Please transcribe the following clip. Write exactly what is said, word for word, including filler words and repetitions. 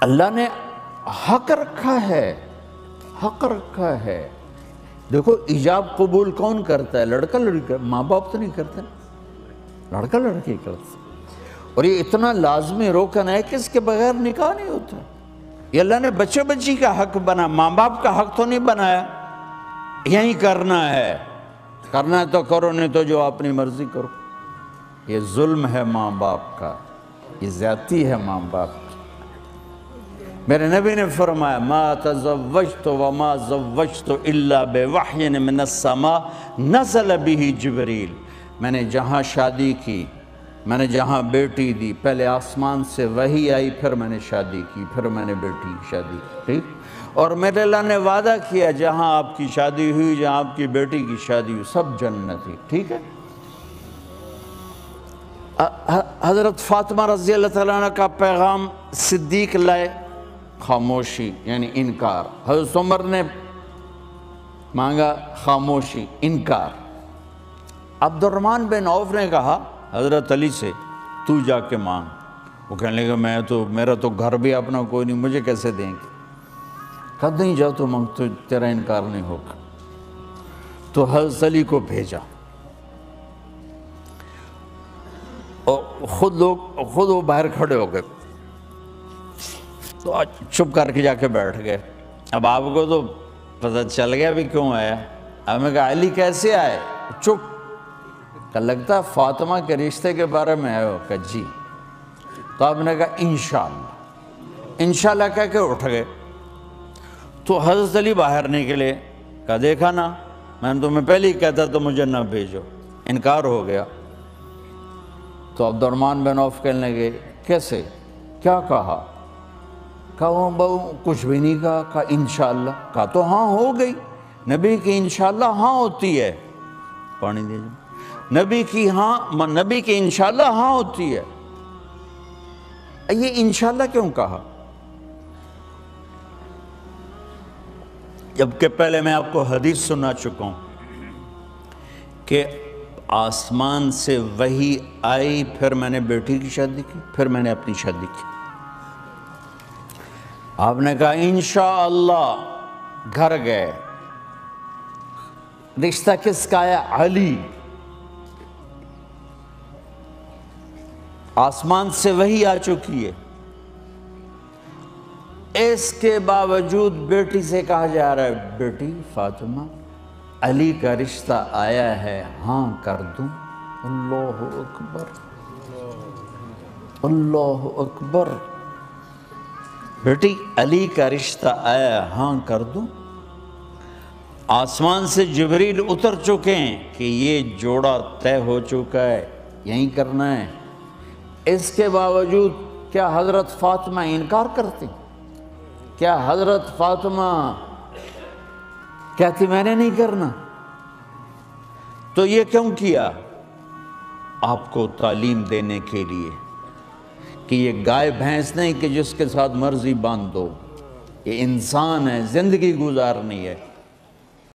اللہ نے حق رکھا ہے، حق رکھا ہے۔ دیکھو ایجاب قبول کون کرتا ہے؟ لڑکا لڑکی، ماں باپ تو نہیں کرتے، لڑکا لڑکی کرتا۔ اور یہ اتنا لازمی روکن ہے کہ اس کے بغیر نکاح نہیں ہوتا۔ یہ اللہ نے بچے بچی کا حق بنا، ماں باپ کا حق تو نہیں بنایا۔ یہی کرنا ہے، کرنا ہے تو کرو، نہیں تو جو اپنی مرضی کرو۔ یہ ظلم ہے ماں باپ کا، یہ زیادتی ہے ماں باپ کی۔ میرے نبی نے فرمایا ما تزوجت وما زوجت الا بوحی من السماء نزل به جبریل۔ میں نے جہاں شادی کی، میں نے جہاں بیٹی دی، پہلے آسمان سے وحی آئی، پھر میں نے شادی کی، پھر میں نے بیٹی کی شادی کی، ٹھیک؟ اور میرے اللہ نے وعدہ کیا جہاں آپ کی شادی ہوئی، جہاں آپ کی بیٹی کی شادی ہوئی، سب جنتی، ٹھیک ہے؟ حضرت فاطمہ رضی اللہ تعالیٰ عنہ کا پیغام صدیق لائے، خاموشی یعنی انکار۔ حضرت عمر نے مانگا، خاموشی، انکار۔ عبد الرحمن بن عوف نے کہا حضرت علی سے تو جا کے مانگ۔ وہ کہنے لگا میں تو، میرا تو گھر بھی اپنا کوئی نہیں، مجھے کیسے دیں گے؟ کہا نہیں جا تو مانگ، تو تیرا انکار نہیں ہوگا۔ تو حضرت علی کو بھیجا، اور خود لوگ خود وہ باہر کھڑے ہو گئے، تو آج چپ کر کے جا کے بیٹھ گئے۔ اب آپ کو تو پتہ چل گیا بھی کیوں آیا۔ اب میں کہا علی کیسے آئے؟ چپ۔ کہ لگتا فاطمہ کے رشتے کے بارے میں آئے ہو؟ کہ جی۔ تو آپ نے کہا انشاءاللہ، انشاءاللہ کہہ کے اٹھ گئے۔ تو حضرت علی باہر نکلے، کہا دیکھا نا، میں نے تمہیں پہلے ہی کہتا تو مجھے نہ بھیجو، انکار ہو گیا۔ تو عبد الرحمن بن عوف کہنے لگے کیسے، کیا کہا؟ کہا وہ بہو کچھ بھی نہیں کہا۔ کہا انشاءاللہ۔ کہا تو ہاں ہو گئی، نبی کی انشاءاللہ ہاں ہوتی ہے۔ پانی دیجئے۔ نبی کی ہاں، نبی کی انشاءاللہ ہاں ہوتی ہے۔ یہ انشاءاللہ کیوں کہا؟ جبکہ پہلے میں آپ کو حدیث سنا چکا ہوں کہ آسمان سے وحی آئی، پھر میں نے بیٹی کی شادی کی، پھر میں نے اپنی شادی کی۔ آپ نے کہا انشاءاللہ، گھر گئے۔ رشتہ کس کا ہے؟ علی۔ آسمان سے وحی آ چکی ہے، اس کے باوجود بیٹی سے کہا جا رہا ہے بیٹی فاطمہ علی کا رشتہ آیا ہے، ہاں کر دوں؟ اللہ اکبر، اللہ اکبر۔ بیٹی علی کا رشتہ آیا ہے، ہاں کر دوں؟ آسمان سے جبریل اتر چکے ہیں کہ یہ جوڑا طے ہو چکا ہے، یہیں کرنا ہے۔ اس کے باوجود کیا حضرت فاطمہ انکار کرتی؟ کیا حضرت فاطمہ کہتی میں نے نہیں کرنا؟ تو یہ کیوں کیا؟ آپ کو تعلیم دینے کے لیے کہ یہ گائے بھینس نہیں کہ جس کے ساتھ مرضی باندھ دو، یہ انسان ہے، زندگی گزارنی ہے۔